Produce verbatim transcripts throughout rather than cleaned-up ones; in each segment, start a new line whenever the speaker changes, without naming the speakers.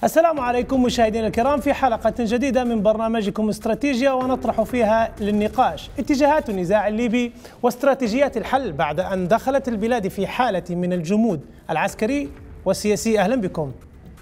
السلام عليكم مشاهدينا الكرام في حلقة جديدة من برنامجكم استراتيجيا، ونطرح فيها للنقاش اتجاهات النزاع الليبي واستراتيجيات الحل بعد أن دخلت البلاد في حالة من الجمود العسكري والسياسي. أهلا بكم.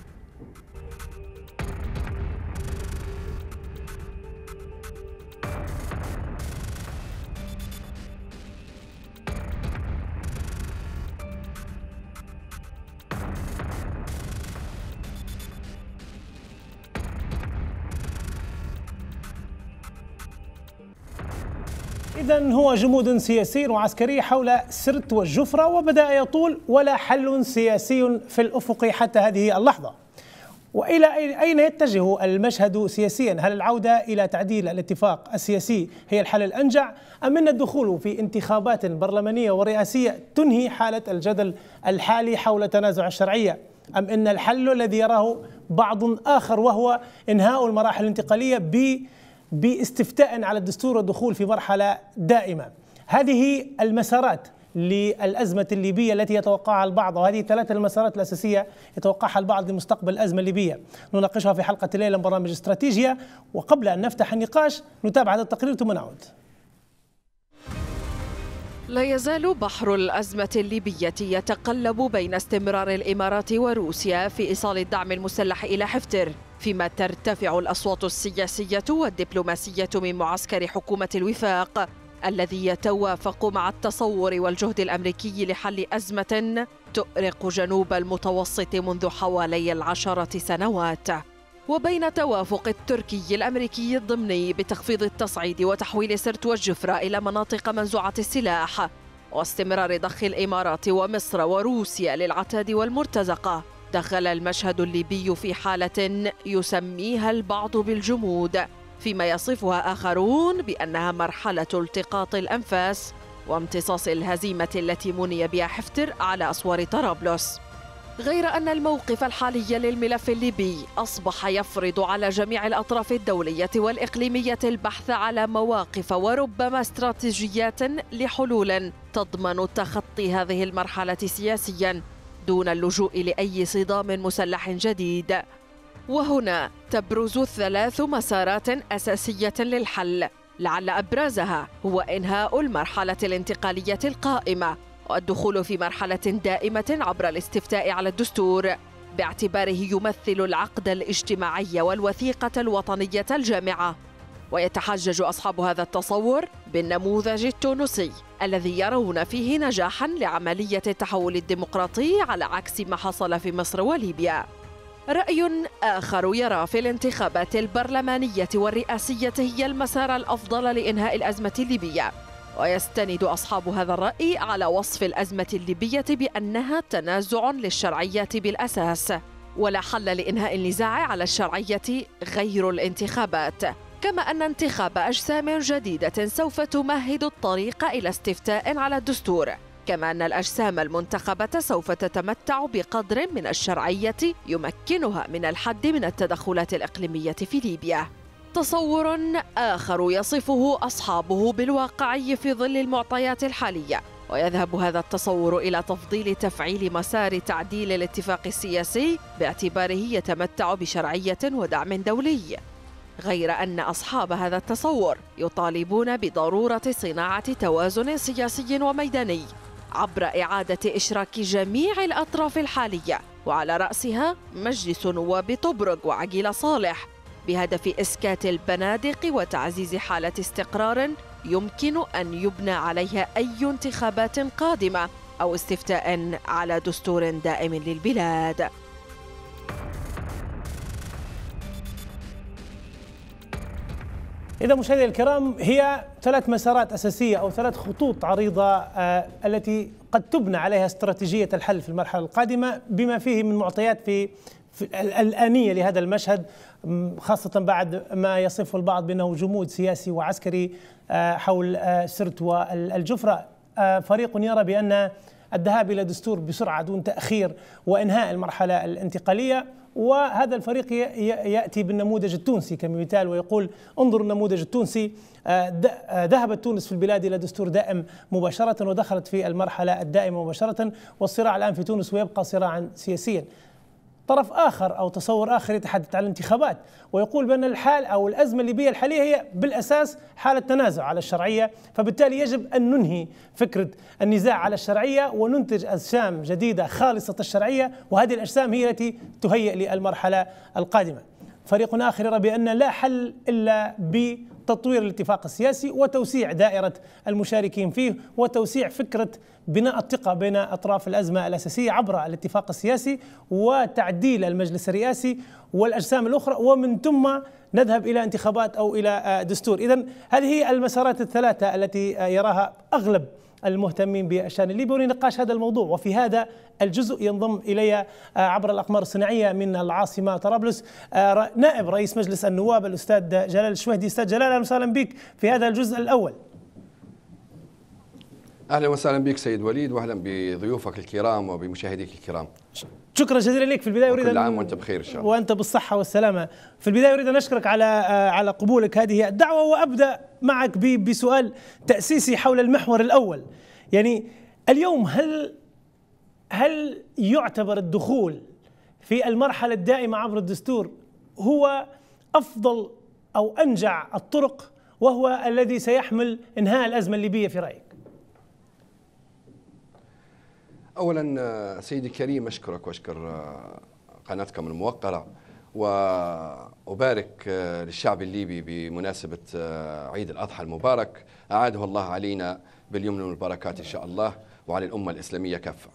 إذن هو جمود سياسي وعسكري حول سرت والجفرة، وبدأ يطول ولا حل سياسي في الأفق حتى هذه اللحظة. وإلى أين يتجه المشهد سياسيا؟ هل العودة إلى تعديل الاتفاق السياسي هي الحل الأنجع، أم أن الدخول في انتخابات برلمانية ورئاسية تنهي حالة الجدل الحالي حول تنازع الشرعية، أم أن الحل الذي يراه بعض آخر وهو إنهاء المراحل الانتقالية ب باستفتاء على الدستور والدخول في مرحلة دائمة؟ هذه المسارات للأزمة الليبية التي يتوقعها البعض، وهذه ثلاثة المسارات الأساسية يتوقعها البعض لمستقبل الأزمة الليبية، نناقشها في حلقة الليلة من برنامج استراتيجيا. وقبل أن نفتح النقاش نتابع هذا التقرير ثم نعود.
لا يزال بحر الأزمة الليبية يتقلب بين استمرار الإمارات وروسيا في إيصال الدعم المسلح إلى حفتر، فيما ترتفع الأصوات السياسية والدبلوماسية من معسكر حكومة الوفاق الذي يتوافق مع التصور والجهد الأمريكي لحل أزمة تؤرق جنوب المتوسط منذ حوالي العشرة سنوات، وبين توافق التركي الأمريكي الضمني بتخفيض التصعيد وتحويل سرت والجفرة إلى مناطق منزوعة السلاح، واستمرار ضخ الإمارات ومصر وروسيا للعتاد والمرتزقة. دخل المشهد الليبي في حالة يسميها البعض بالجمود، فيما يصفها آخرون بأنها مرحلة التقاط الأنفاس وامتصاص الهزيمة التي مني بها حفتر على أسوار طرابلس. غير أن الموقف الحالي للملف الليبي أصبح يفرض على جميع الأطراف الدولية والإقليمية البحث على مواقف وربما استراتيجيات لحلول تضمن تخطي هذه المرحلة سياسياً دون اللجوء لأي صدام مسلح جديد. وهنا تبرز ثلاث مسارات أساسية للحل، لعل أبرزها هو إنهاء المرحلة الانتقالية القائمة والدخول في مرحلة دائمة عبر الاستفتاء على الدستور، باعتباره يمثل العقد الاجتماعي والوثيقة الوطنية الجامعة. ويتحجج أصحاب هذا التصور بالنموذج التونسي الذي يرون فيه نجاحاً لعملية التحول الديمقراطي على عكس ما حصل في مصر وليبيا. رأي آخر يرى في الانتخابات البرلمانية والرئاسية هي المسار الأفضل لإنهاء الأزمة الليبية، ويستند أصحاب هذا الرأي على وصف الأزمة الليبية بأنها تنازع للشرعيات بالأساس، ولا حل لإنهاء النزاع على الشرعية غير الانتخابات، كما أن انتخاب أجسام جديدة سوف تمهد الطريق إلى استفتاء على الدستور، كما أن الأجسام المنتخبة سوف تتمتع بقدر من الشرعية يمكنها من الحد من التدخلات الإقليمية في ليبيا. تصور آخر يصفه أصحابه بالواقعي في ظل المعطيات الحالية، ويذهب هذا التصور إلى تفضيل تفعيل مسار تعديل الاتفاق السياسي باعتباره يتمتع بشرعية ودعم دولي. غير أن أصحاب هذا التصور يطالبون بضرورة صناعة توازن سياسي وميداني عبر إعادة إشراك جميع الأطراف الحالية، وعلى رأسها مجلس نواب طبرق وعقيل صالح، بهدف إسكات البنادق وتعزيز حالة استقرار يمكن أن يبنى عليها أي انتخابات قادمة أو استفتاء على دستور دائم للبلاد.
إذا مشاهدينا الكرام، هي ثلاث مسارات أساسية أو ثلاث خطوط عريضة آه التي قد تبنى عليها استراتيجية الحل في المرحلة القادمة، بما فيه من معطيات في, في الآنية لهذا المشهد، خاصة بعد ما يصفه البعض بأنه جمود سياسي وعسكري آه حول آه سرت والجفرة. آه فريق يرى بأن الذهاب إلى دستور بسرعة دون تأخير وإنهاء المرحلة الانتقالية، وهذا الفريق يأتي بالنموذج التونسي كمثال ويقول انظروا النموذج التونسي، ذهبت تونس في البلاد إلى دستور دائم مباشرة ودخلت في المرحلة الدائمة مباشرة، والصراع الآن في تونس ويبقى صراعا سياسيا. طرف آخر أو تصور آخر يتحدث عن الانتخابات ويقول بأن الحال أو الأزمة الليبية الحالية هي بالأساس حالة تنازع على الشرعية، فبالتالي يجب أن ننهي فكرة النزاع على الشرعية وننتج أجسام جديدة خالصة الشرعية، وهذه الأجسام هي التي تهيئ للمرحلة القادمة. فريق آخر يرى بأن لا حل إلا بتطوير الاتفاق السياسي وتوسيع دائرة المشاركين فيه وتوسيع فكرة بناء الثقة بين أطراف الأزمة الأساسية عبر الاتفاق السياسي وتعديل المجلس الرئاسي والأجسام الأخرى، ومن ثم نذهب إلى انتخابات أو إلى دستور. إذن هذه هي المسارات الثلاثة التي يراها أغلب المهتمين بالشأن الليبي ولنقاش هذا الموضوع. وفي هذا الجزء ينضم إلي عبر الأقمار الصناعية من العاصمة طرابلس نائب رئيس مجلس النواب الأستاذ جلال الشويهدي. أستاذ جلال، أهلا وسهلا بك في هذا الجزء الأول.
أهلا وسهلا بك سيد وليد، وأهلا بضيوفك الكرام وبمشاهديك الكرام.
شكرا جزيلا لك. في البداية أريد
كل عام وأنت بخير إن شاء الله.
وأنت بالصحة والسلامة. في البداية أريد أن أشكرك على على قبولك هذه الدعوة، وأبدأ معك بسؤال تأسيسي حول المحور الأول. يعني اليوم هل هل يعتبر الدخول في المرحلة الدائمة عبر الدستور هو أفضل أو أنجع الطرق وهو الذي سيحمل إنهاء الأزمة الليبية في رأيك؟
أولا سيدي الكريم أشكرك وأشكر قناتكم الموقرة، وأبارك للشعب الليبي بمناسبة عيد الأضحى المبارك، أعاده الله علينا باليمن والبركات إن شاء الله وعلى الأمة الإسلامية كافة.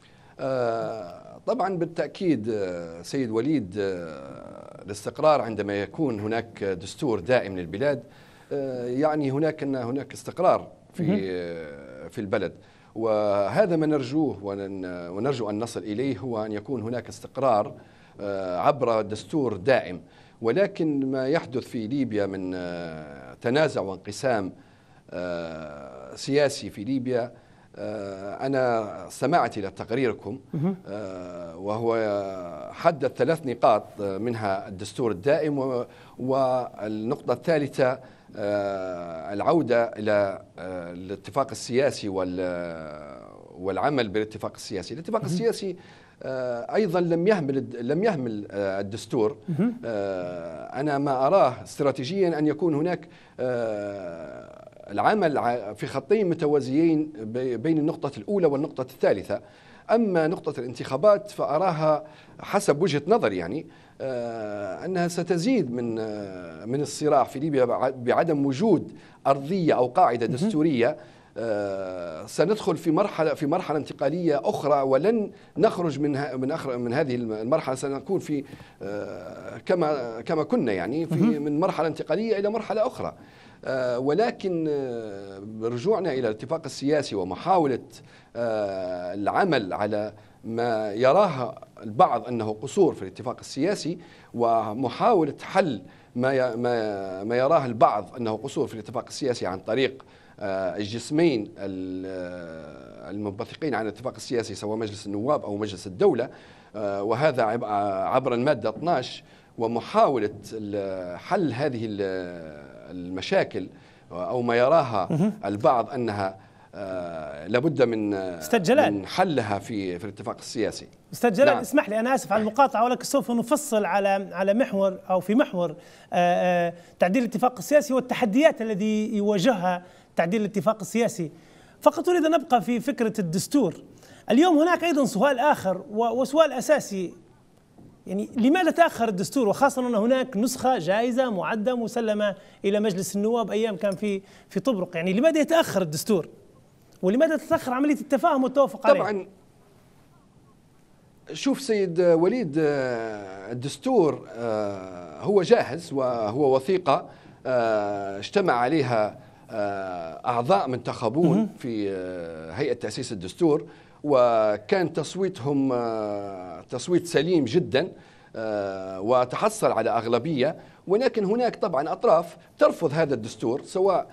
طبعا بالتأكيد سيد وليد الاستقرار عندما يكون هناك دستور دائم للبلاد يعني هناك أن هناك استقرار في في البلد، وهذا ما نرجوه ونرجو أن نصل إليه، هو أن يكون هناك استقرار عبر دستور دائم. ولكن ما يحدث في ليبيا من تنازع وانقسام سياسي في ليبيا، أنا استمعت إلى تقريركم وهو حدد ثلاث نقاط، منها الدستور الدائم، والنقطة الثالثة العودة إلى الاتفاق السياسي والعمل بالاتفاق السياسي. الاتفاق السياسي أيضا لم يهمل لم يهمل الدستور. أنا ما أراه استراتيجيا أن يكون هناك العمل في خطين متوازيين بين النقطة الأولى والنقطة الثالثة. أما نقطة الانتخابات فأراها حسب وجهة نظر يعني أنها ستزيد من من الصراع في ليبيا بعدم وجود أرضية أو قاعدة دستورية. سندخل في مرحلة في مرحلة انتقالية أخرى، ولن نخرج من من من هذه المرحلة، سنكون في كما كما كنا يعني في من مرحلة انتقالية إلى مرحلة أخرى. ولكن رجوعنا إلى الاتفاق السياسي ومحاولة العمل على ما يراه البعض أنه قصور في الاتفاق السياسي، ومحاولة حل ما ما ما يراه البعض أنه قصور في الاتفاق السياسي عن طريق الجسمين المنبثقين عن الاتفاق السياسي سواء مجلس النواب أو مجلس الدولة، وهذا عبر المادة اثني عشر، ومحاولة حل هذه المشاكل أو ما يراها البعض أنها لابد من من حلها في في الاتفاق السياسي.
أستاذ جلال، نعم. اسمح لي، أنا آسف على المقاطعة، ولكن سوف نفصل على على محور أو في محور تعديل الاتفاق السياسي والتحديات الذي يواجهها تعديل الاتفاق السياسي. فقط أريد أن نبقى في فكرة الدستور. اليوم هناك أيضا سؤال آخر وسؤال أساسي، يعني لماذا تأخر الدستور، وخاصة أن هناك نسخة جاهزة معدة مسلمة إلى مجلس النواب أيام كان في في طبرق، يعني لماذا يتأخر الدستور؟ ولماذا تتأخر عملية التفاهم والتوافق عليه؟
طبعا شوف سيد وليد، الدستور هو جاهز وهو وثيقة اجتمع عليها أعضاء منتخبون في هيئة تأسيس الدستور، وكان تصويتهم تصويت سليم جدا وتحصل على أغلبية. ولكن هناك طبعا أطراف ترفض هذا الدستور، سواء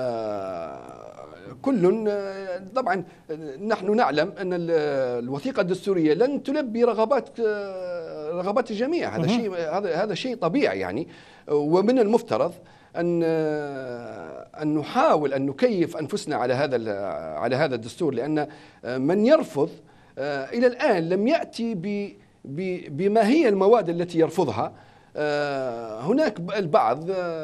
كل طبعا نحن نعلم أن الوثيقة الدستورية لن تلبي رغبات رغبات الجميع، هذا شيء هذا هذا شيء طبيعي يعني. ومن المفترض أن أن نحاول أن نكيف أنفسنا على هذا على هذا الدستور، لأن من يرفض إلى الآن لم يأتي بما هي المواد التي يرفضها. هناك البعض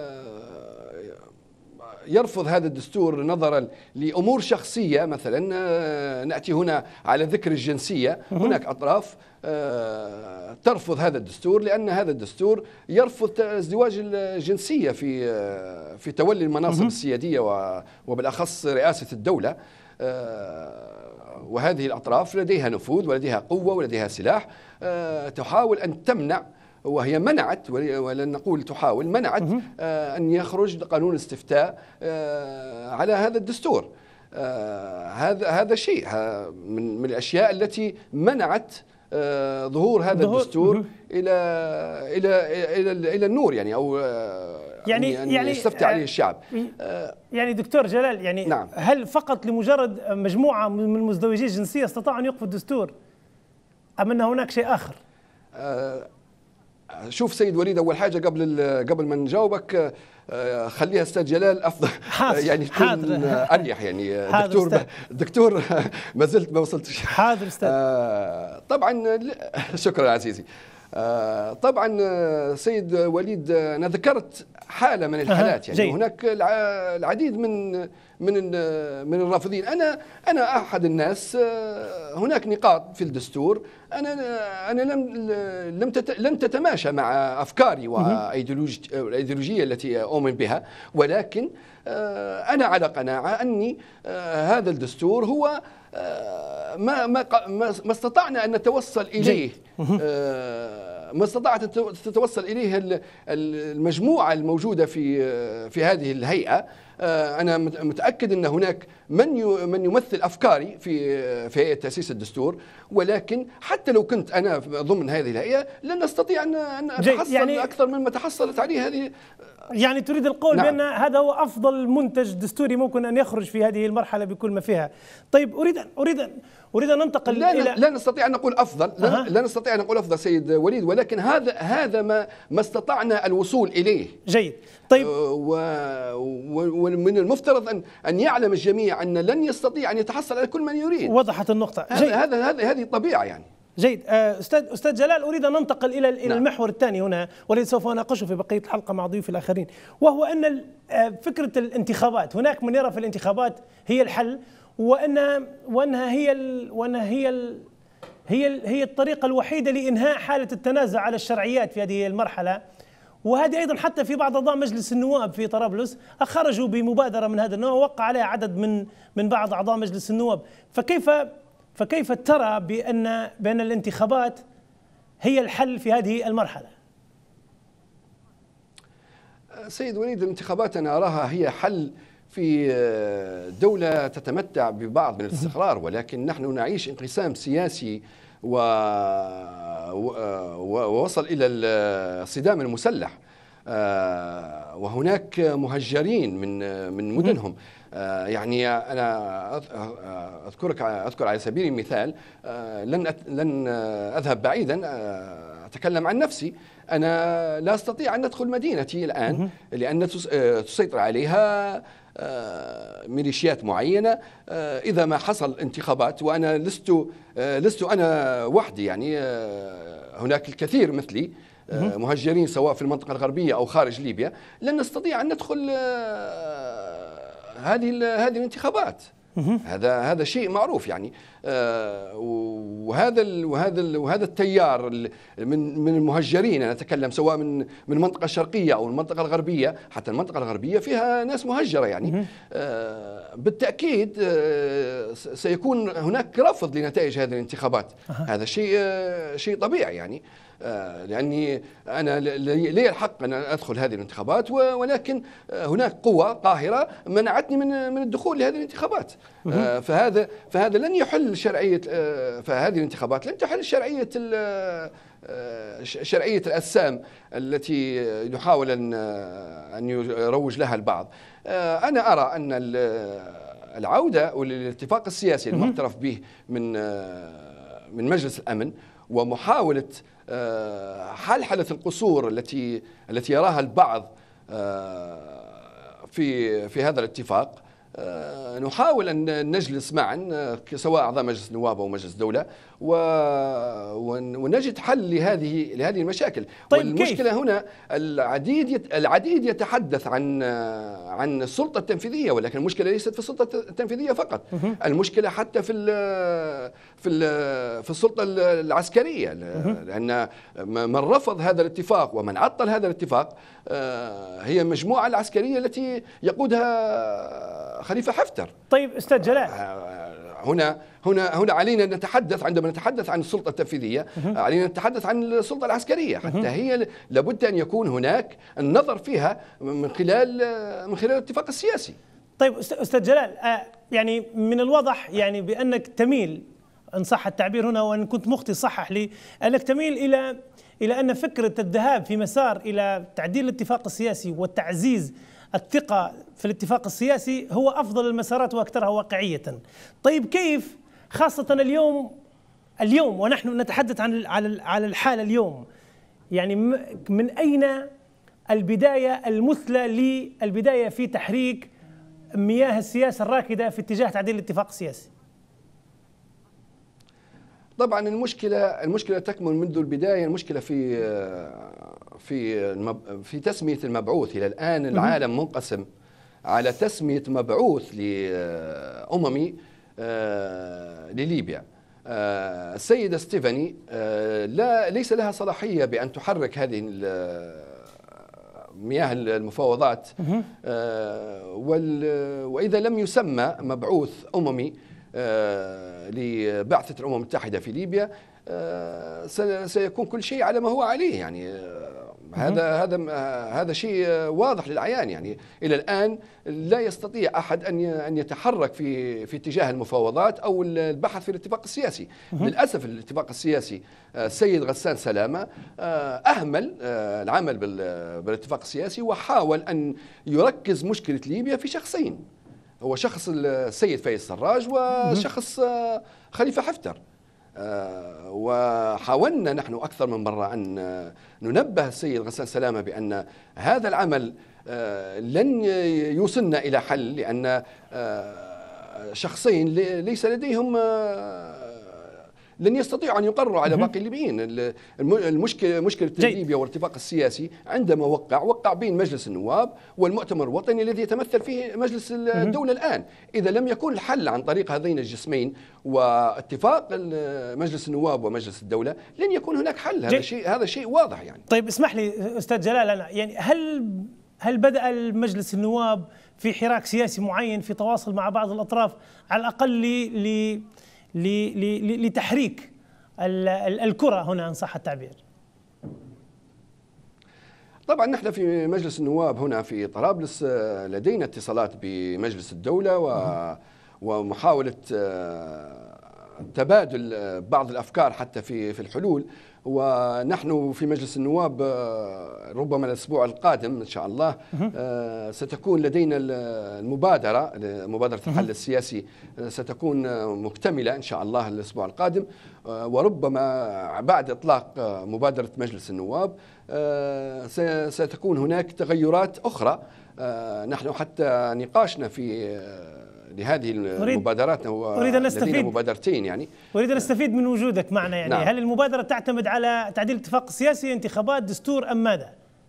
يرفض هذا الدستور نظرا لأمور شخصية، مثلا نأتي هنا على ذكر الجنسية. هناك أطراف ترفض هذا الدستور لأن هذا الدستور يرفض ازدواج الجنسية في في تولي المناصب السيادية وبالأخص رئاسة الدولة. وهذه الأطراف لديها نفوذ ولديها قوة ولديها سلاح، تحاول أن تمنع، وهي منعت، ولن نقول تحاول، منعت أن يخرج قانون الاستفتاء على هذا الدستور. هذا هذا شيء من من الأشياء التي منعت ظهور هذا الدستور إلى إلى إلى إلى النور، يعني أو
يعني يعني
يستفتي عليه الشعب.
يعني دكتور جلال، يعني نعم. هل فقط لمجرد مجموعة من مزدوجي الجنسية استطاعوا أن يوقفوا الدستور، أم أن هناك شيء آخر؟
شوف سيد وليد، أول حاجة قبل قبل ما نجاوبك خليها استاذ جلال افضل، يعني تكون اريح. يعني دكتور دكتور ما زلت ما وصلتش.
حاضر استاذ.
طبعا شكرا عزيزي. طبعا سيد وليد، انا ذكرت حاله من الحالات، يعني جي. هناك العديد من من من الرافضين. انا انا احد الناس. هناك نقاط في الدستور انا انا لم لم لم تتماشى مع افكاري والايديولوجيه التي اؤمن بها، ولكن انا على قناعه اني هذا الدستور هو ما ما ما استطعنا ان نتوصل اليه، ما استطاعت تتوصل اليه المجموعه الموجوده في في هذه الهيئه. انا متاكد ان هناك من من يمثل افكاري في في هيئه تاسيس الدستور، ولكن حتى لو كنت انا ضمن هذه الهيئه لن نستطيع ان ان اتحصل يعني اكثر مما تحصلت عليه هذه.
يعني تريد القول نعم. بأن هذا هو أفضل منتج دستوري ممكن أن يخرج في هذه المرحلة بكل ما فيها. طيب أريد أن أريد أن أريد أن ننتقل
لا
إلى
لا نستطيع أن نقول أفضل. أه. لا نستطيع أن نقول أفضل سيد وليد، ولكن هذا هذا ما ما استطعنا الوصول إليه.
جيد. طيب
ومن المفترض أن أن يعلم الجميع أن لن يستطيع أن يتحصل على كل من يريد.
وضحت النقطة.
هذا هذا هذه هذه طبيعة يعني.
جيد. استاذ استاذ جلال، اريد ان ننتقل الى الى نعم. المحور الثاني هنا، والذي سوف اناقشه في بقيه الحلقه مع ضيوفي الاخرين، وهو ان فكره الانتخابات. هناك من يرى في الانتخابات هي الحل، وان وانها هي ال وانها هي ال هي ال هي الطريقه الوحيده لانهاء حاله التنازع على الشرعيات في هذه المرحله. وهذه ايضا حتى في بعض اعضاء مجلس النواب في طرابلس خرجوا بمبادره من هذا النوع، ووقع عليها عدد من من بعض اعضاء مجلس النواب. فكيف فكيف ترى بأن بأن الانتخابات هي الحل في هذه المرحلة؟
سيد وليد، الانتخابات أنا أراها هي حل في دولة تتمتع ببعض من الاستقرار، ولكن نحن نعيش انقسام سياسي و... ووصل إلى الصدام المسلح، وهناك مهجرين من من مدنهم. يعني أنا أذكرك أذكر على سبيل المثال، لن لن أذهب بعيدا، أتكلم عن نفسي. أنا لا أستطيع أن أدخل مدينتي الآن لأن تسيطر عليها ميليشيات معينة. إذا ما حصل انتخابات، وأنا لست لست أنا وحدي، يعني هناك الكثير مثلي مهجرين سواء في المنطقة الغربية أو خارج ليبيا، لن نستطيع أن ندخل هذه هذه الانتخابات. هذا هذا شيء معروف يعني. وهذا وهذا وهذا التيار من من المهجرين، انا اتكلم سواء من من المنطقه الشرقيه او المنطقه الغربيه، حتى المنطقه الغربيه فيها ناس مهجره يعني. بالتاكيد سيكون هناك رفض لنتائج هذه الانتخابات. هذا شيء شيء طبيعي يعني، لاني انا لي الحق ان ادخل هذه الانتخابات، ولكن هناك قوى قاهره منعتني من من الدخول لهذه الانتخابات. فهذا فهذا لن يحل شرعيه، فهذه الانتخابات لن تحل شرعيه شرعيه الأجسام التي يحاول ان ان يروج لها البعض. انا ارى ان العوده للاتفاق السياسي المعترف به من من مجلس الامن، ومحاوله حلحلة القصور التي التي يراها البعض في في هذا الاتفاق، نحاول أن نجلس معا سواء أعضاء مجلس النواب أو مجلس الدولة ونجد حل لهذه لهذه المشاكل.
طيب
والمشكلة
كيف؟
هنا العديد العديد يتحدث عن عن السلطة التنفيذية، ولكن المشكلة ليست في السلطة التنفيذية فقط، المشكلة حتى في ال في ال في السلطة العسكرية، لأن من رفض هذا الاتفاق ومن عطل هذا الاتفاق هي المجموعة العسكرية التي يقودها خليفة حفتر.
طيب أستاذ جلال،
هنا هنا هنا علينا أن نتحدث، عندما نتحدث عن السلطة التنفيذية علينا أن نتحدث عن السلطة العسكرية، حتى هي لابد أن يكون هناك النظر فيها من خلال من خلال الاتفاق السياسي.
طيب أستاذ جلال، يعني من الواضح يعني بأنك تميل، إن صح التعبير هنا وإن كنت مخطئ صحح لي، أنك تميل إلى إلى أن فكرة الذهاب في مسار إلى تعديل الاتفاق السياسي وتعزيز الثقة في الاتفاق السياسي هو أفضل المسارات وأكثرها واقعية. طيب كيف خاصة اليوم اليوم ونحن نتحدث عن على الحالة اليوم، يعني من أين البداية المثلى للبداية في تحريك مياه السياسة الراكدة في اتجاه تعديل الاتفاق السياسي؟
طبعا المشكلة المشكلة تكمن منذ البداية، المشكلة في في في تسمية المبعوث. إلى الآن العالم منقسم على تسمية مبعوث لأممي لليبيا. السيدة ستيفاني لا ليس لها صلاحية بأن تحرك هذه مياه المفاوضات، وإذا لم يسمى مبعوث أممي لبعثة الأمم المتحدة في ليبيا سيكون كل شيء على ما هو عليه. يعني هذا هذا هذا شيء واضح للعيان. يعني إلى الآن لا يستطيع أحد أن أن يتحرك في في اتجاه المفاوضات أو البحث في الاتفاق السياسي. للأسف الاتفاق السياسي السيد غسان سلامة أهمل العمل بالاتفاق السياسي وحاول أن يركز مشكلة ليبيا في شخصين، هو شخص السيد فايز سراج وشخص خليفة حفتر. وحاولنا نحن أكثر من مرة أن ننبه السيد غسان سلامة بأن هذا العمل لن يوصلنا إلى حل، لأن شخصين ليس لديهم لن يستطيعوا أن يقرروا على باقي الليبيين. المشكلة مشكلة ليبيا والاتفاق السياسي عندما وقع وقع بين مجلس النواب والمؤتمر الوطني الذي يتمثل فيه مجلس الدولة الآن. إذا لم يكن الحل عن طريق هذين الجسمين واتفاق مجلس النواب ومجلس الدولة لن يكون هناك حل. هذا شيء هذا شيء واضح. يعني
طيب اسمح لي أستاذ جلال، أنا يعني هل هل بدأ المجلس النواب في حراك سياسي معين في تواصل مع بعض الأطراف على الأقل ل لتحريك الكرة هنا إن صح التعبير؟
طبعا نحن في مجلس النواب هنا في طرابلس لدينا اتصالات بمجلس الدولة ومحاولة تبادل بعض الأفكار حتى في في الحلول. ونحن في مجلس النواب ربما الأسبوع القادم إن شاء الله ستكون لدينا المبادرة مبادرة الحل السياسي ستكون مكتملة إن شاء الله الأسبوع القادم، وربما بعد إطلاق مبادرة مجلس النواب ستكون هناك تغيرات أخرى. نحن حتى نقاشنا في لهذه المبادرات،
أريد أن نستفيد
مبادرتين يعني
أريد أن نستفيد من وجودك معنا. يعني نعم. هل المبادرة تعتمد على تعديل الاتفاق السياسي، انتخابات، دستور أم ماذا؟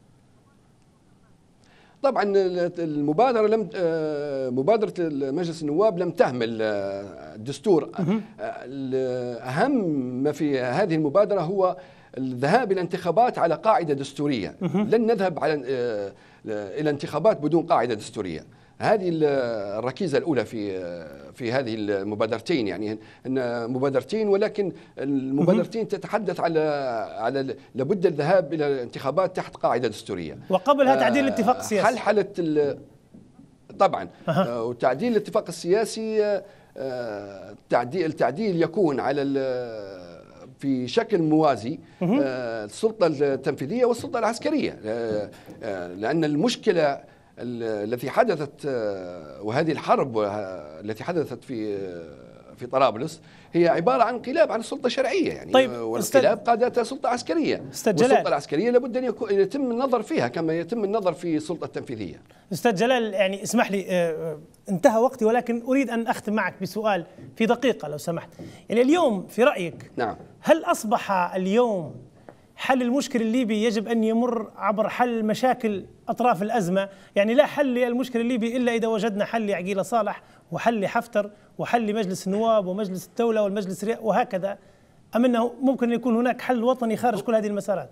طبعا المبادرة لم مبادرة مجلس النواب لم تهمل الدستور. أهم ما في هذه المبادرة هو الذهاب إلى انتخابات على قاعدة دستورية. لن نذهب على إلى انتخابات بدون قاعدة دستورية. هذه الركيزة الأولى في في هذه المبادرتين، يعني أن مبادرتين، ولكن المبادرتين تتحدث على على لابد الذهاب إلى الانتخابات تحت قاعدة دستورية
وقبلها تعديل الاتفاق السياسي.
حلحلة طبعا أه. وتعديل الاتفاق السياسي التعديل التعديل يكون على في شكل موازي السلطة التنفيذية والسلطة العسكرية، لأن المشكلة التي حدثت وهذه الحرب التي حدثت في في طرابلس هي عباره عن انقلاب عن سلطه شرعيه يعني.
طيب
والانقلاب قادتها سلطه عسكريه، والسلطه العسكريه لابد ان يتم النظر فيها كما يتم النظر في السلطه التنفيذيه.
استاذ جلال، يعني اسمح لي آه انتهى وقتي، ولكن اريد ان اختم معك بسؤال في دقيقه لو سمحت. يعني اليوم في رايك
نعم
هل اصبح اليوم حل المشكل الليبي يجب أن يمر عبر حل مشاكل أطراف الأزمة؟ يعني لا حل للمشكل الليبي إلا إذا وجدنا حل لعقيلة صالح وحل لحفتر وحل لمجلس النواب ومجلس الدولة والمجلس وهكذا، أم أنه ممكن أن يكون هناك حل وطني خارج كل هذه المسارات؟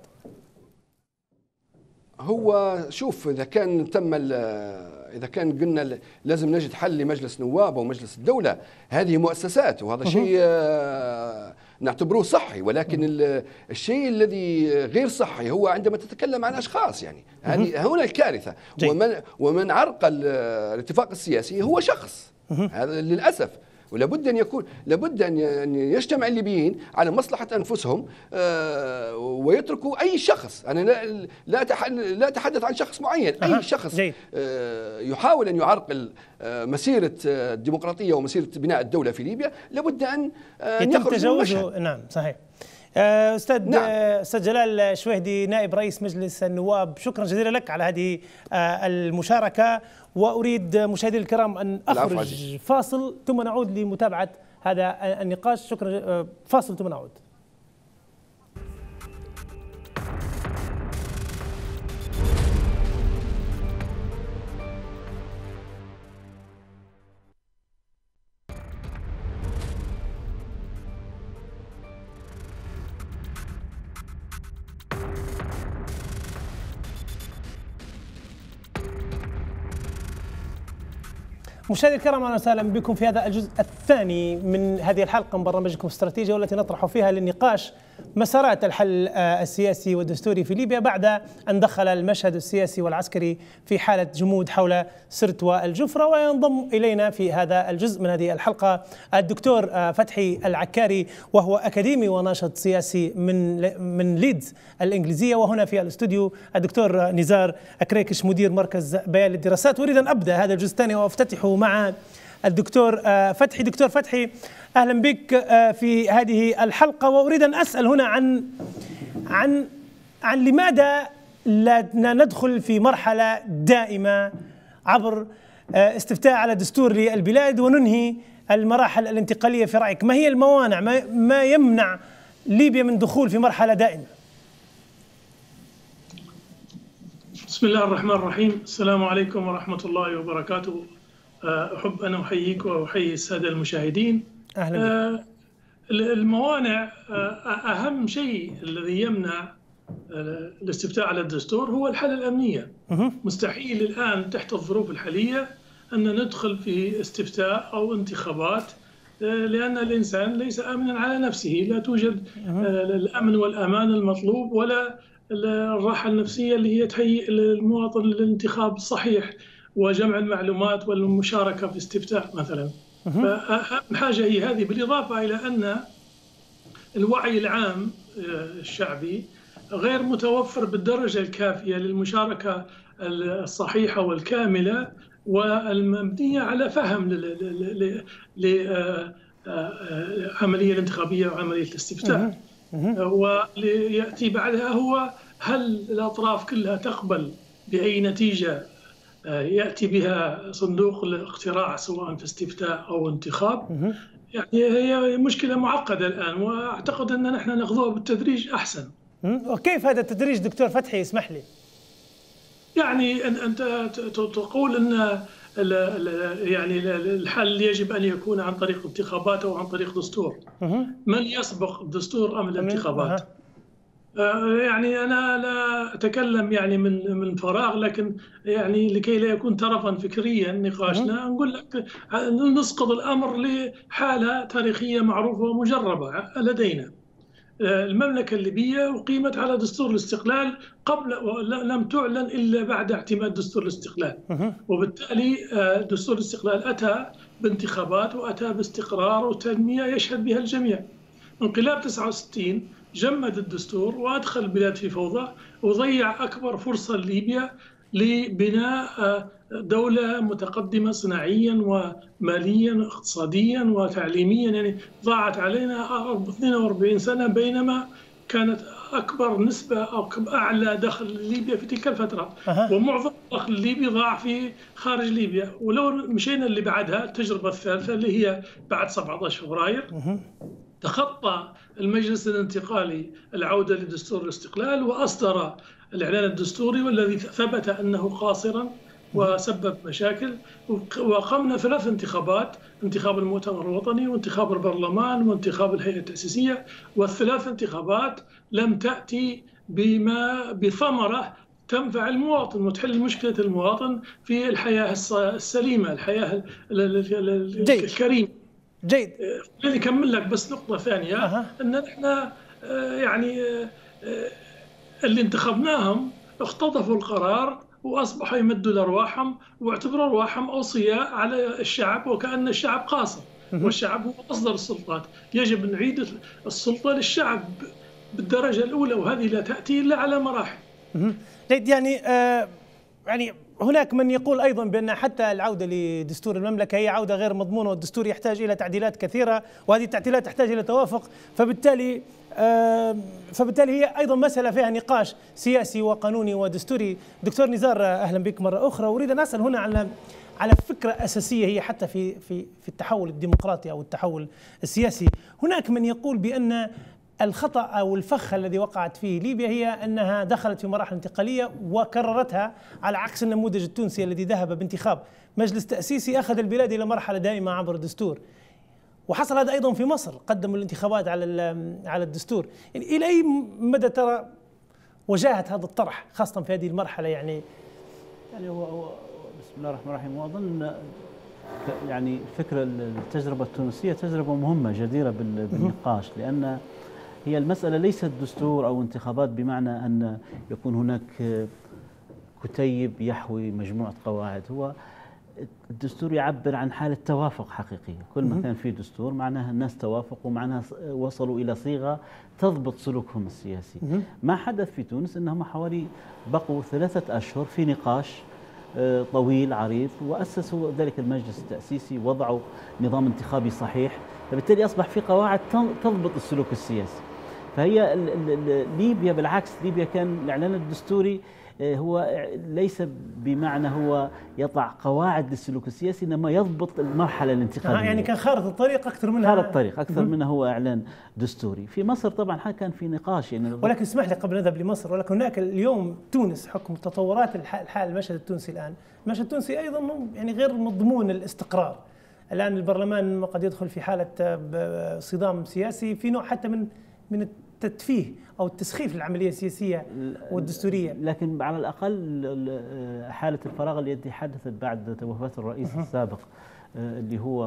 هو شوف، إذا كان تم إذا كان قلنا لازم نجد حل لمجلس نواب ومجلس الدولة، هذه مؤسسات وهذا شيء نعتبروه صحي، ولكن الشيء الذي غير صحي هو عندما تتكلم عن أشخاص. يعني هذه هنا الكارثة. ومن ومن عرقل الاتفاق السياسي هو شخص، هذا للأسف. ولابد ان يكون لابد ان يجتمع الليبيين على مصلحه انفسهم ويتركوا اي شخص. انا لا لا لا اتحدث عن شخص معين، اي شخص يحاول ان يعرقل مسيره الديمقراطيه ومسيره بناء الدوله في ليبيا لابد ان
يتم تجاوزه. نعم صحيح. استاذ نعم. استاذ جلال شويهدي نائب رئيس مجلس النواب، شكرا جزيلا لك على هذه المشاركه. واريد مشاهدينا الكرام ان اخرج فاصل ثم نعود لمتابعه هذا النقاش. شكرا، فاصل ثم نعود. مشاهدينا الكرام، اهلا وسهلا بكم في هذا الجزء الثاني من هذه الحلقه من برنامجكم استراتيجيه، والتي نطرح فيها للنقاش مسارات الحل السياسي والدستوري في ليبيا بعد ان دخل المشهد السياسي والعسكري في حاله جمود حول سرت والجفره. وينضم الينا في هذا الجزء من هذه الحلقه الدكتور فتحي العكاري، وهو اكاديمي وناشط سياسي من من ليدز الانجليزيه، وهنا في الاستوديو الدكتور نزار أكريكش مدير مركز بيان للدراسات. اريد ان ابدا هذا الجزء الثاني وافتتحه مع الدكتور فتحي. دكتور فتحي، اهلا بك في هذه الحلقه، واريد ان اسال هنا عن عن عن لماذا لا ندخل في مرحله دائمه عبر استفتاء على دستور للبلاد وننهي المراحل الانتقاليه؟ في رايك ما هي الموانع، ما, ما يمنع ليبيا من دخول في مرحله دائمه؟
بسم الله الرحمن الرحيم. السلام عليكم ورحمه الله وبركاته. أحب أن أحييك وأحيي السادة المشاهدين.
أهلا بك.
الموانع، أهم شيء الذي يمنع الاستفتاء على الدستور هو الحالة الأمنية. مستحيل الآن تحت الظروف الحالية أن ندخل في استفتاء أو انتخابات، لأن الإنسان ليس آمنا على نفسه، لا توجد الأمن والأمان المطلوب ولا الراحة النفسية اللي هي تهيئ المواطن للانتخاب الصحيح وجمع المعلومات والمشاركة في استفتاء مثلا. فأهم حاجة هي هذه، بالإضافة إلى أن الوعي العام الشعبي غير متوفر بالدرجة الكافية للمشاركة الصحيحة والكاملة والمبنية على فهم للعملية الانتخابية وعملية الاستفتاء. وليأتي بعدها هو هل الأطراف كلها تقبل بأي نتيجة يأتي بها صندوق الاقتراع سواء في استفتاء أو انتخاب. يعني هي مشكلة معقدة الآن، وأعتقد أن نحن ناخذها بالتدريج أحسن.
وكيف هذا التدريج دكتور فتحي؟ اسمح لي.
يعني أنت تقول أن يعني الحل يجب أن يكون عن طريق انتخابات أو عن طريق دستور. من يسبق الدستور أم الانتخابات؟ يعني أنا لا أتكلم يعني من من فراغ، لكن يعني لكي لا يكون طرفا فكريا نقاشنا نقول لك نسقط الأمر لحالة تاريخية معروفة ومجربة لدينا. المملكة الليبية أقيمت على دستور الاستقلال قبل، لم تعلن إلا بعد اعتماد دستور الاستقلال، وبالتالي دستور الاستقلال أتى بانتخابات وأتى باستقرار وتنمية يشهد بها الجميع. انقلاب تسعة وستين جمد الدستور وأدخل البلاد في فوضى وضيع أكبر فرصة لليبيا لبناء دولة متقدمة صناعيا وماليا اقتصاديا وتعليميا، يعني ضاعت علينا اثنين وأربعين سنة، بينما كانت أكبر نسبة أو أعلى دخل ليبيا في تلك الفترة. أه. ومعظم الدخل الليبي ضاع في خارج ليبيا. ولو مشينا اللي بعدها التجربة الثالثة اللي هي بعد سبعة عشر فبراير، أه. تخطى المجلس الانتقالي العودة لدستور الاستقلال وأصدر الإعلان الدستوري، والذي ثبت أنه قاصرا وسبب مشاكل. وقمنا ثلاث انتخابات، انتخاب المؤتمر الوطني وانتخاب البرلمان وانتخاب الهيئة التأسيسية، والثلاث انتخابات لم تأتي بما بثمرة تنفع المواطن وتحل مشكلة المواطن في الحياة السليمة، الحياة الكريمة.
جيد.
خليني أكمل لك بس نقطة ثانية. أه. أن احنا يعني اللي انتخبناهم اختطفوا القرار وأصبحوا يمدوا لأرواحهم واعتبروا أرواحهم أوصياء على الشعب، وكأن الشعب قاصر والشعب هو مصدر السلطات. يجب أن نعيد السلطة للشعب بالدرجة الأولى، وهذه لا تأتي إلا على مراحل.
جيد. يعني آه يعني هناك من يقول أيضا بأن حتى العودة لدستور المملكة هي عودة غير مضمونة، والدستور يحتاج إلى تعديلات كثيرة، وهذه التعديلات تحتاج إلى توافق، فبالتالي آه فبالتالي هي أيضا مسألة فيها نقاش سياسي وقانوني ودستوري. دكتور نزار، أهلا بك مرة أخرى. أريد أن أسأل هنا على على فكرة أساسية هي حتى في في في التحول الديمقراطي أو التحول السياسي. هناك من يقول بأن الخطأ أو الفخ الذي وقعت فيه ليبيا هي أنها دخلت في مراحل انتقالية وكررتها، على عكس النموذج التونسي الذي ذهب بانتخاب مجلس تأسيسي أخذ البلاد إلى مرحلة دائمة عبر الدستور. وحصل هذا أيضا في مصر، قدموا الانتخابات على على الدستور. يعني إلى أي مدى ترى وجاهت هذا الطرح خاصة في هذه المرحلة؟ يعني
يعني هو, هو بسم الله الرحمن الرحيم. وأظن يعني الفكرة التجربة التونسية تجربة مهمة جديرة بالنقاش، لأن هي المسألة ليست دستور أو انتخابات بمعنى أن يكون هناك كتيب يحوي مجموعة قواعد. هو الدستور يعبر عن حالة توافق حقيقية. كل ما كان فيه دستور معناها الناس توافقوا، معناها وصلوا إلى صيغة تضبط سلوكهم السياسي. ما حدث في تونس أنهم حوالي بقوا ثلاثة أشهر في نقاش طويل عريض، وأسسوا ذلك المجلس التأسيسي، وضعوا نظام انتخابي صحيح، فبالتالي أصبح في قواعد تضبط السلوك السياسي. فهي ليبيا بالعكس، ليبيا كان الإعلان الدستوري هو ليس بمعنى هو يضع قواعد للسلوك السياسي، إنما يضبط المرحلة الانتقالية.
آه يعني كان خارطة الطريق أكثر منها
خارطة الطريق أكثر منها هو إعلان دستوري. في مصر طبعا كان في نقاش يعني.
ولكن اسمح لي قبل نذهب لمصر، ولكن هناك اليوم تونس حكم تطورات الحال المشهد التونسي الآن، المشهد التونسي أيضا يعني غير مضمون الاستقرار. الآن البرلمان قد يدخل في حالة صدام سياسي، في نوع حتى من من التدفيه أو التسخيف للعملية السياسية والدستورية.
لكن على الأقل حالة الفراغ التي حدثت بعد وفاة الرئيس السابق اللي هو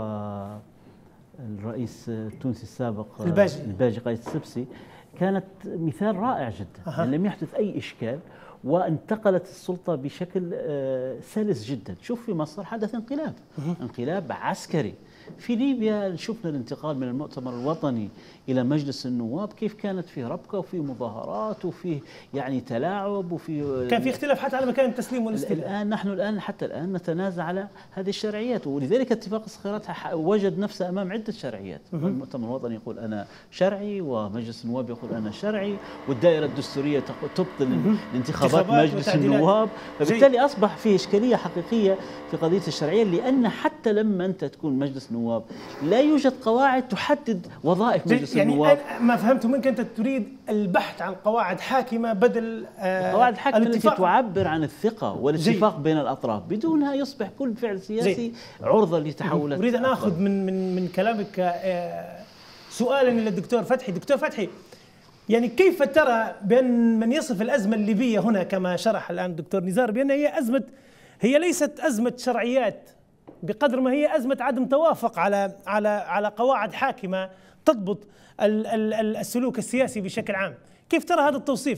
الرئيس التونسي السابق
الباجي,
الباجي قايس السبسي كانت مثال رائع جدا. يعني لم يحدث أي إشكال، وانتقلت السلطة بشكل سلس جدا. شوف في مصر حدث انقلاب انقلاب عسكري. في ليبيا شفنا الانتقال من المؤتمر الوطني إلى مجلس النواب، كيف كانت فيه ربكة وفيه مظاهرات وفيه يعني تلاعب وفيه
كان في اختلاف حتى على مكان التسليم والاستلام.
الآن نحن الآن حتى الآن نتنازع على هذه الشرعيات، ولذلك اتفاق الصخيرات وجد نفسه أمام عدة شرعيات. المؤتمر الوطني يقول أنا شرعي، ومجلس النواب يقول أنا شرعي، والدائرة الدستورية تبطل الانتخابات مجلس النواب. فبالتالي أصبح فيه إشكالية حقيقية في قضية الشرعية، لأن حتى لما أنت تكون مجلس نواب لا يوجد قواعد تحدد وظائف مجلس
يعني
النواب.
أنا ما فهمت منك أنت تريد البحث عن قواعد حاكمة بدل
آه القواعد الحاكمة التي تعبر عن الثقة والاتفاق بين الأطراف، بدونها يصبح كل فعل سياسي جي. عرضة لتحولات.
أريد أن أخذ من من من كلامك آه سؤالا إلى الدكتور فتحي. دكتور فتحي، يعني كيف ترى بأن من يصف الأزمة الليبية هنا كما شرح الآن الدكتور نزار بأن هي أزمة، هي ليست أزمة شرعيات بقدر ما هي أزمة عدم توافق على على على قواعد حاكمة تضبط السلوك السياسي بشكل عام. كيف ترى هذا التوصيف؟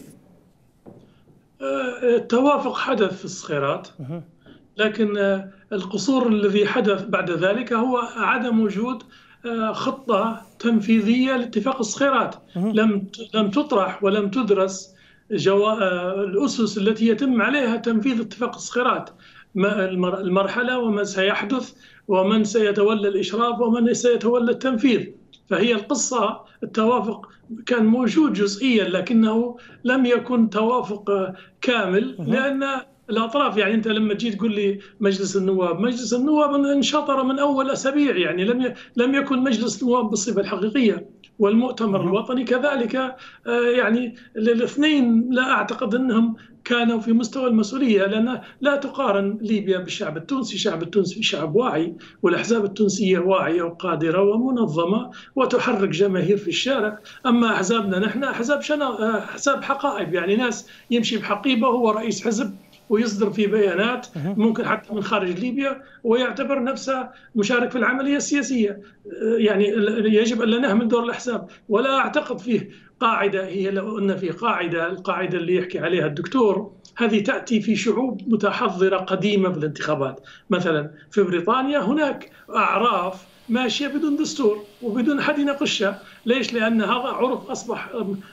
التوافق حدث في الصخيرات، لكن القصور الذي حدث بعد ذلك هو عدم وجود خطة تنفيذية لاتفاق الصخيرات. لم لم تطرح ولم تدرس الأسس التي يتم عليها تنفيذ اتفاق الصخيرات. المرحلة وما سيحدث ومن سيتولى الإشراف ومن سيتولى التنفيذ. فهي القصة التوافق كان موجود جزئيا لكنه لم يكن توافق كامل، لأن الأطراف يعني أنت لما تجي تقول لي مجلس النواب، مجلس النواب انشطر من أول أسابيع، يعني لم لم يكن مجلس النواب بالصفة الحقيقية، والمؤتمر الوطني كذلك. يعني الاثنين لا أعتقد أنهم كانوا في مستوى المسؤولية، لأن لا تقارن ليبيا بالشعب التونسي. الشعب التونسي شعب واعي، والأحزاب التونسية واعية وقادرة ومنظمة وتحرك جماهير في الشارع. أما أحزابنا نحن أحزاب شنا أحزاب حقائب، يعني ناس يمشي بحقيبة، هو رئيس حزب ويصدر في بيانات ممكن حتى من خارج ليبيا ويعتبر نفسه مشارك في العملية السياسية. يعني يجب أن لا نهمل دور الأحزاب، ولا أعتقد فيه قاعدة. هي لو أن في قاعدة، القاعدة اللي يحكي عليها الدكتور، هذه تأتي في شعوب متحضرة قديمة في الانتخابات. مثلا في بريطانيا هناك أعراف ماشية بدون دستور وبدون حد يناقشها. ليش؟ لأن هذا عرف أصبح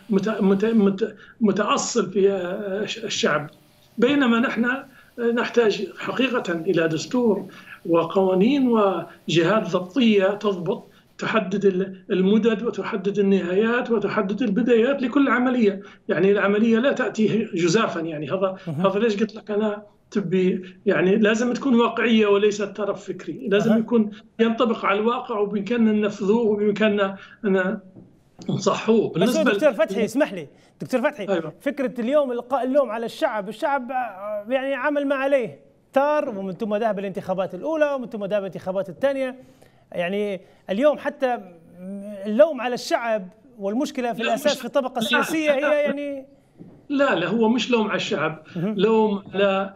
متأصل في الشعب، بينما نحن نحتاج حقيقة إلى دستور وقوانين وجهات ضبطية تضبط، تحدد المدد وتحدد النهايات وتحدد البدايات لكل عملية. يعني العملية لا تأتي جزافا. يعني هذا هذا ليش قلت لك أنا تبي، يعني لازم تكون واقعية وليست طرف فكري، لازم يكون ينطبق على الواقع وبإمكاننا ننفذوه وبإمكاننا أن نصحوه.
بس دكتور فتحي اسمح لي دكتور فتحي، أيوة. فكرة اليوم إلقاء اللوم على الشعب، الشعب يعني عمل ما عليه، تار ومن ثم ذهب الانتخابات الأولى ومن ثم ذهب الانتخابات الثانية. يعني اليوم حتى اللوم على الشعب والمشكلة في الأساس في الطبقة السياسية هي يعني
لا لا هو مش لوم على الشعب، لوم على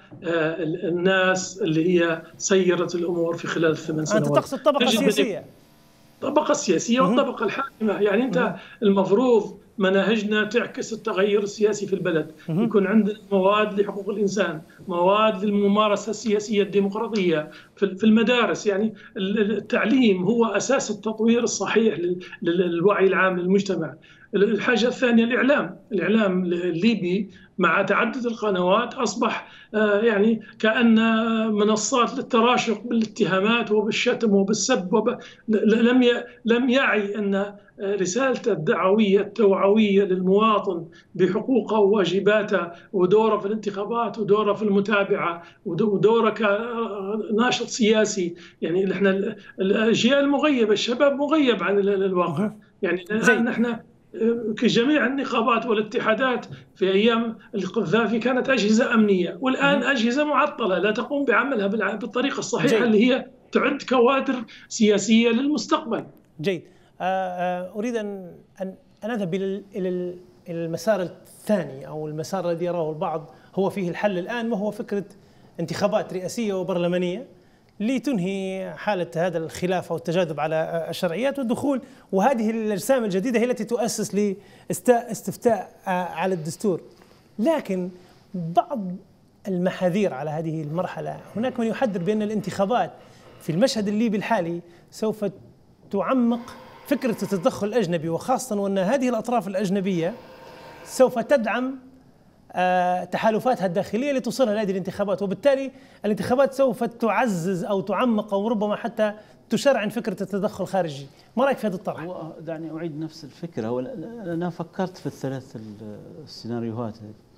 الناس اللي هي سيرت الأمور في خلال الثمان سنوات.
أنت تقصد الطبقة السياسية؟
الطبقة السياسية والطبقة الحاكمة. يعني أنت المفروض مناهجنا تعكس التغير السياسي في البلد، يكون عندنا مواد لحقوق الإنسان، مواد للممارسة السياسية الديمقراطية في المدارس. يعني التعليم هو أساس التطوير الصحيح للوعي العام للمجتمع. الحاجة الثانية الإعلام، الإعلام الليبي مع تعدد القنوات أصبح يعني كأن منصات للتراشق بالاتهامات وبالشتم وبالسب وب... لم ي... لم يعي أن رسالته الدعوية التوعوية للمواطن بحقوقه وواجباته ودوره في الانتخابات ودوره في المتابعة ودوره كناشط سياسي. يعني نحن الأجيال المغيبة، الشباب مغيب عن الواقع. يعني الآن نحن كجميع النقابات والاتحادات في أيام القذافي كانت أجهزة أمنية، والآن أجهزة معطلة لا تقوم بعملها بالطريقة الصحيحة اللي هي تعد كوادر سياسية للمستقبل.
جيد. أريد أن أن أذهب إلى المسار الثاني أو المسار الذي يراه البعض هو فيه الحل الآن، وهو فكرة انتخابات رئاسية وبرلمانية لتنهي حالة هذا الخلاف أو التجاذب على الشرعيات والدخول. وهذه الأجسام الجديدة هي التي تؤسس لاستفتاء على الدستور. لكن بعض المحاذير على هذه المرحلة، هناك من يحذر بأن الانتخابات في المشهد الليبي الحالي سوف تعمق فكرة التدخل الأجنبي، وخاصة وأن هذه الأطراف الأجنبية سوف تدعم تحالفاتها الداخلية لتوصلها لهذه الانتخابات، وبالتالي الانتخابات سوف تعزز أو تعمق أو ربما حتى تشرعن فكرة التدخل الخارجي. ما رأيك في هذا الطرح؟
دعني أعيد نفس الفكرة. أنا فكرت في الثلاث السيناريوهات،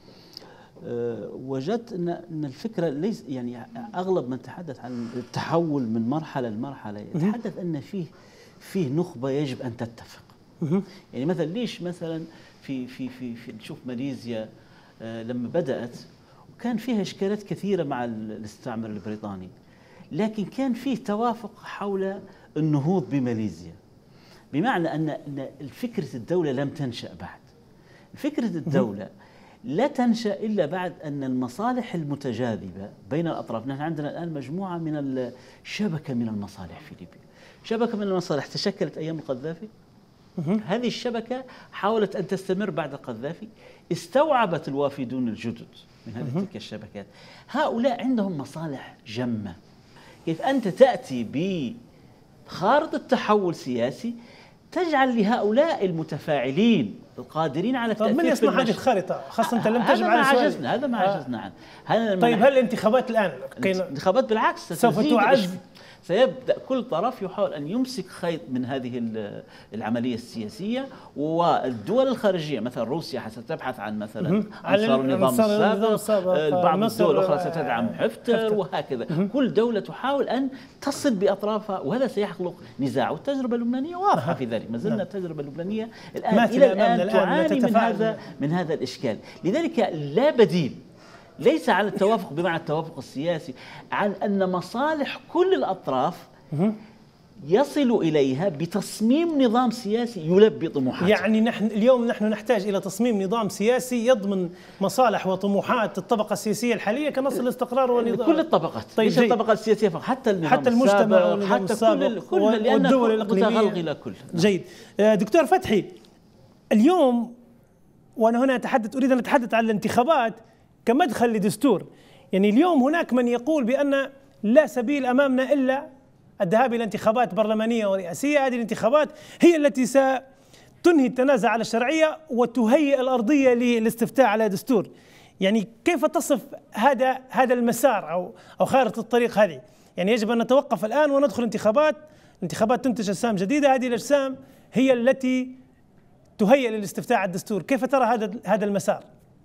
وجدت أن الفكرة ليس يعني أغلب من تحدث عن التحول من مرحلة لمرحلة يتحدث أن فيه فيه نخبة يجب أن تتفق. يعني مثلا ليش مثلا في في في, في نشوف ماليزيا لما بدأت وكان فيها إشكالات كثيرة مع الاستعمار البريطاني، لكن كان فيه توافق حول النهوض بماليزيا، بمعنى أن فكرة الدولة لم تنشأ بعد. فكرة الدولة لا تنشأ إلا بعد أن المصالح المتجاذبة بين الأطراف، نحن عندنا الآن مجموعة من الشبكة من المصالح في ليبيا، شبكة من المصالح تشكلت أيام القذافي. هذه الشبكة حاولت أن تستمر بعد القذافي، استوعبت الوافدون الجدد من هذه تلك الشبكات. هؤلاء عندهم مصالح جمة. كيف أنت تأتي بخارطة تحول سياسي تجعل لهؤلاء المتفاعلين القادرين على
التأثير. طيب من يصنع هذه الخارطة؟ خاصة أنت لم تجب على
هذا ما عجزنا هذا ما عجزنا عنه.
طيب هل الانتخابات الآن
الانتخابات بالعكس
سوف تعز؟
سيبدأ كل طرف يحاول أن يمسك خيط من هذه العملية السياسية، والدول الخارجية مثلا روسيا ستبحث عن مثلا أنصار النظام السابق، بعض الدول الأخرى ستدعم حفتر وهكذا. كل دولة تحاول أن تصل بأطرافها، وهذا سيخلق نزاع، والتجربة اللبنانية واضحة في ذلك. ما زلنا التجربة اللبنانية الآن إلى الآن تعاني من هذا من هذا الإشكال. لذلك لا بديل ليس على التوافق بمعنى التوافق السياسي، عن أن مصالح كل الأطراف يصل إليها بتصميم نظام سياسي يلبي طموحاتها.
يعني نحن اليوم نحن نحتاج إلى تصميم نظام سياسي يضمن مصالح وطموحات الطبقة السياسية الحالية كنص الاستقرار والنظام.
كل الطبقات، طيب ليس الطبقة السياسية فقط، حتى النظام
حتى المجتمع والنظام
حتى
السابق
كل
والدول الإقليمية
كلها.
جيد. دكتور فتحي، اليوم وأنا هنا أتحدث أريد أن أتحدث عن الانتخابات كمدخل لدستور. يعني اليوم هناك من يقول بأن لا سبيل أمامنا إلا الذهاب إلى انتخابات برلمانية ورئاسية. هذه الانتخابات هي التي ستنهي التنازع على الشرعية وتهيئ الأرضية للاستفتاء على دستور. يعني كيف تصف هذا هذا المسار أو أو خارطة الطريق هذه؟ يعني يجب أن نتوقف الآن وندخل انتخابات، انتخابات تنتج أجسام جديدة، هذه الأجسام هي التي تهيئ للاستفتاء على الدستور. كيف ترى هذا هذا المسار؟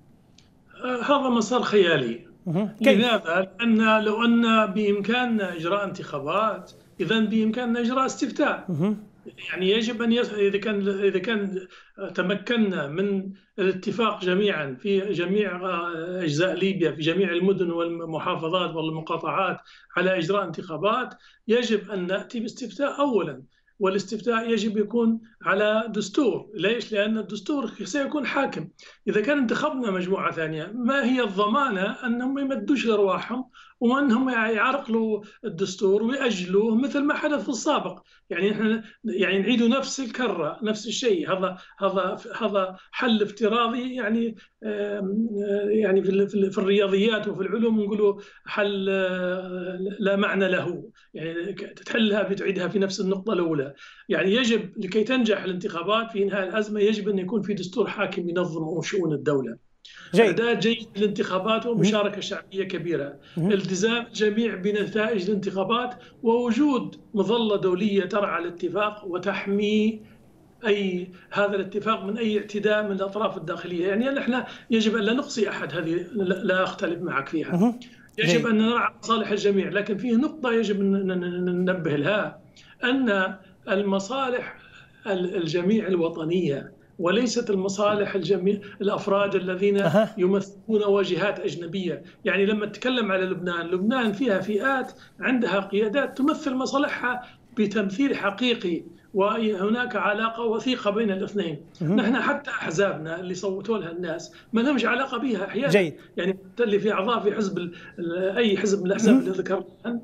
هذا مسار خيالي. لماذا؟ لأن لو أن بإمكاننا إجراء انتخابات إذا بإمكاننا إجراء استفتاء. يعني يجب أن يس... إذا كان إذا كان تمكنا من الاتفاق جميعا في جميع أجزاء ليبيا في جميع المدن والمحافظات والمقاطعات على إجراء انتخابات، يجب أن نأتي باستفتاء أولا، والاستفتاء يجب يكون على دستور. ليش؟ لأن الدستور سيكون حاكم. إذا كان انتخبنا مجموعة ثانية، ما هي الضمانة أنهم يمدوش أرواحهم وأنهم يعرقلوا الدستور ويأجلوه مثل ما حدث في السابق؟ يعني نحن يعني نعيد نفس الكرة، نفس الشيء. هذا هذا هذا حل افتراضي. يعني يعني في في الرياضيات وفي العلوم نقولوا حل لا معنى له. يعني تحلها بتعيدها في نفس النقطة الأولى. يعني يجب لكي تنجح الانتخابات في إنهاء الأزمة يجب أن يكون في دستور حاكم ينظم شؤون الدولة. إعداد جيد للانتخابات ومشاركة شعبية كبيرة، التزام الجميع بنتائج الانتخابات، ووجود مظلة دولية ترعى الاتفاق وتحمي أي هذا الاتفاق من أي اعتداء من الأطراف الداخلية. يعني نحن يجب أن لا نقصي أحد، هذه لا أختلف معك فيها. يجب أن نرعى مصالح الجميع، لكن فيه نقطة يجب أن ننبه لها، أن المصالح الجميع الوطنية وليست المصالح الجميع الأفراد الذين أه. يمثلون واجهات أجنبية. يعني لما نتكلم على لبنان، لبنان فيها فئات عندها قيادات تمثل مصالحها بتمثيل حقيقي، وهناك علاقة وثيقة بين الاثنين. أه. نحن حتى أحزابنا اللي صوتوا لها الناس ما لهمش علاقة بها أحيانا. جيد. يعني اللي في أعضاء في حزب أي حزب من الأحزاب اللي ذكرنا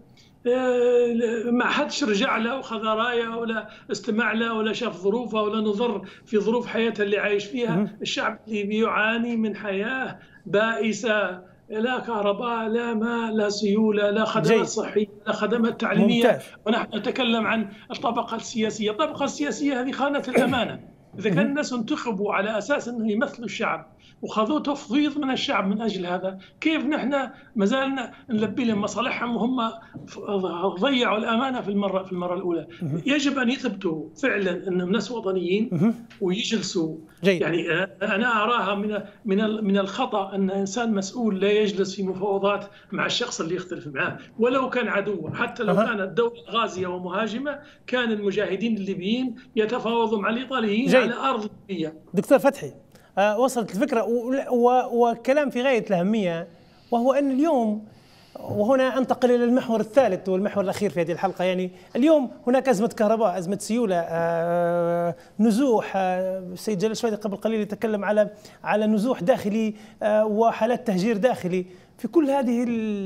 ما حدش رجع له وخذ رايه ولا استمع له ولا شاف ظروفه ولا نظر في ظروف حياته اللي عايش فيها. الشعب الليبي يعاني من حياة بائسة، لا كهرباء، لا ماء، لا سيولة، لا خدمات صحية، لا خدمات تعليمية. ممتاز. ونحن نتكلم عن الطبقة السياسية. الطبقة السياسية هذه خانة الأمانة. إذا كان الناس انتخبوا على أساس أنه يمثلوا الشعب وخذوا تفويض من الشعب من أجل هذا، كيف نحن ما زالنا نلبي لهم مصالحهم وهم ضيعوا الأمانة في المرة في المرة الأولى؟ يجب أن يثبتوا فعلا أنهم ناس وطنيين ويجلسوا. جيد. يعني أنا أراها من من من الخطأ أن إنسان مسؤول لا يجلس في مفاوضات مع الشخص اللي يختلف معه ولو كان عدوا. حتى لو كانت الدولة غازية ومهاجمة، كان المجاهدين الليبيين يتفاوضوا مع الإيطاليين. جيد. على أرض ليبيا.
دكتور فتحي، آه وصلت الفكرة وكلام في غاية الأهمية، وهو أن اليوم، وهنا أنتقل إلى المحور الثالث والمحور الأخير في هذه الحلقة. يعني اليوم هناك أزمة كهرباء، أزمة سيولة، آه نزوح. السيد آه جلال شويدي قبل قليل يتكلم على على نزوح داخلي آه وحالات تهجير داخلي. في كل هذه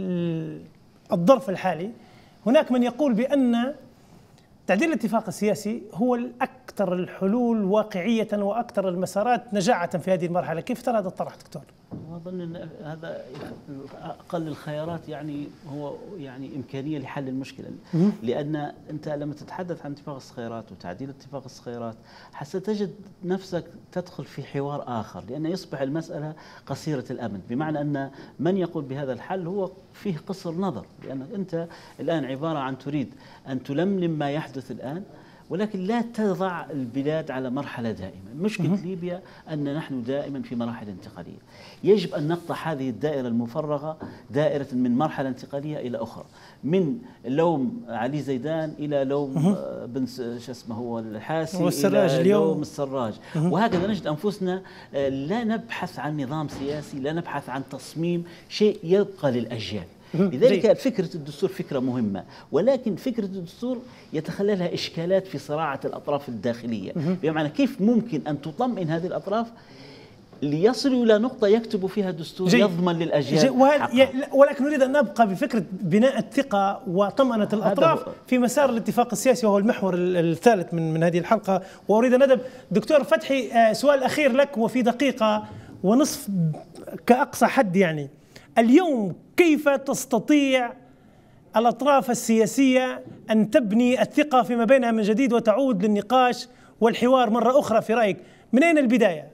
الظرف الحالي هناك من يقول بأن تعديل الاتفاق السياسي هو الأكثر الحلول واقعية وأكثر المسارات نجاعة في هذه المرحلة. كيف ترى هذا الطرح دكتور؟
أظن أن هذا أقل الخيارات، يعني هو يعني إمكانية لحل المشكلة، لأن أنت لما تتحدث عن اتفاق الصخيرات وتعديل اتفاق الصخيرات ستجد نفسك تدخل في حوار آخر، لأن يصبح المسألة قصيرة الأمد، بمعنى أن من يقول بهذا الحل هو فيه قصر نظر، لأنك أنت الآن عبارة عن تريد أن تلملم ما يحدث الآن، ولكن لا تضع البلاد على مرحلة دائمة. مشكلة ليبيا أن نحن دائما في مراحل انتقالية، يجب أن نقطع هذه الدائرة المفرغة دائرة من مرحلة انتقالية إلى أخرى، من لوم علي زيدان إلى لوم بن شو اسمه هو الحاسي
والسراج
إلى
اليوم.
لوم السراج، وهكذا نجد أنفسنا لا نبحث عن نظام سياسي، لا نبحث عن تصميم شيء يبقى للأجيال. لذلك فكرة الدستور فكرة مهمة، ولكن فكرة الدستور يتخللها إشكالات في صراعة الأطراف الداخلية، بمعنى كيف ممكن أن تطمئن هذه الأطراف ليصلوا إلى نقطة يكتبوا فيها دستور جي. يضمن للأجيال
جي. ولكن نريد أن نبقى بفكرة بناء الثقة وطمأنة الأطراف في مسار الاتفاق السياسي، وهو المحور الثالث من من هذه الحلقة. وأريد أن ندب دكتور فتحي، سؤال أخير لك وفي دقيقة ونصف كأقصى حد، يعني اليوم كيف تستطيع الأطراف السياسية أن تبني الثقة فيما بينها من جديد وتعود للنقاش والحوار مرة أخرى في رأيك؟ من أين البداية؟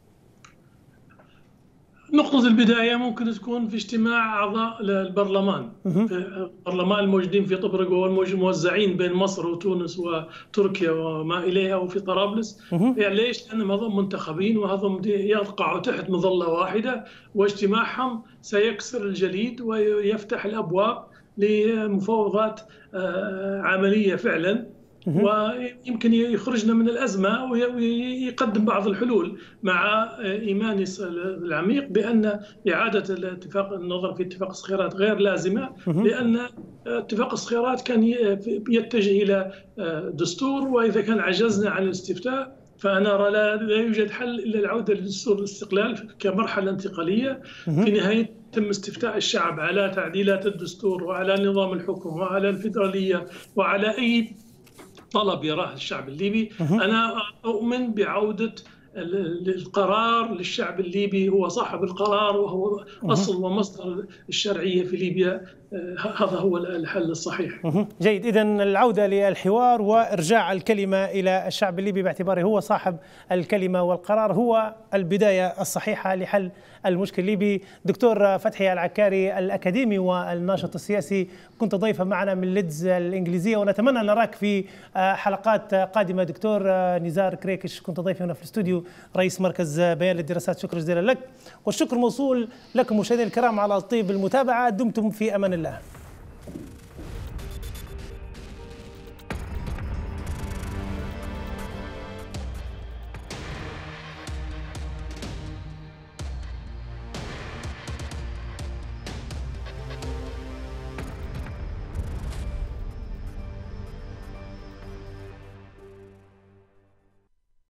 نقطة البداية ممكن تكون في اجتماع أعضاء البرلمان، البرلمان الموجودين في طبرق والموزعين بين مصر وتونس وتركيا وما إليها وفي طرابلس. يعني ليش؟ لأنهم هذول منتخبين وهذول يقعوا تحت مظلة واحدة، واجتماعهم سيكسر الجليد ويفتح الأبواب لمفاوضات عملية فعلا، ويمكن يخرجنا من الأزمة ويقدم بعض الحلول، مع إيماني العميق بأن إعادة الاتفاق النظر في اتفاق الصخيرات غير لازمة، لأن اتفاق الصخيرات كان يتجه إلى دستور، وإذا كان عجزنا عن الاستفتاء فأنا أرى لا, لا يوجد حل إلا العودة لدستور الاستقلال كمرحلة انتقالية. في نهاية تم استفتاء الشعب على تعديلات الدستور وعلى نظام الحكم وعلى الفيدرالية وعلى أي طلب يراه الشعب الليبي. أنا أؤمن بعودة القرار للشعب الليبي، هو صاحب القرار وهو أصل ومصدر الشرعية في ليبيا. هذا هو الحل الصحيح.
جيد، إذن العودة للحوار وإرجاع الكلمة إلى الشعب الليبي باعتباره هو صاحب الكلمة والقرار هو البداية الصحيحة لحل المشكل الليبي. دكتور فتحي العكاري الأكاديمي والناشط السياسي، كنت ضيفا معنا من ليدز الإنجليزية، ونتمنى أن نراك في حلقات قادمة. دكتور نزار كريكش كنت ضيفي هنا في الاستوديو، رئيس مركز بيان للدراسات، شكرا جزيلا لك، والشكر موصول لكم مشاهدينا الكرام على طيب المتابعة. دمتم في أمان الله.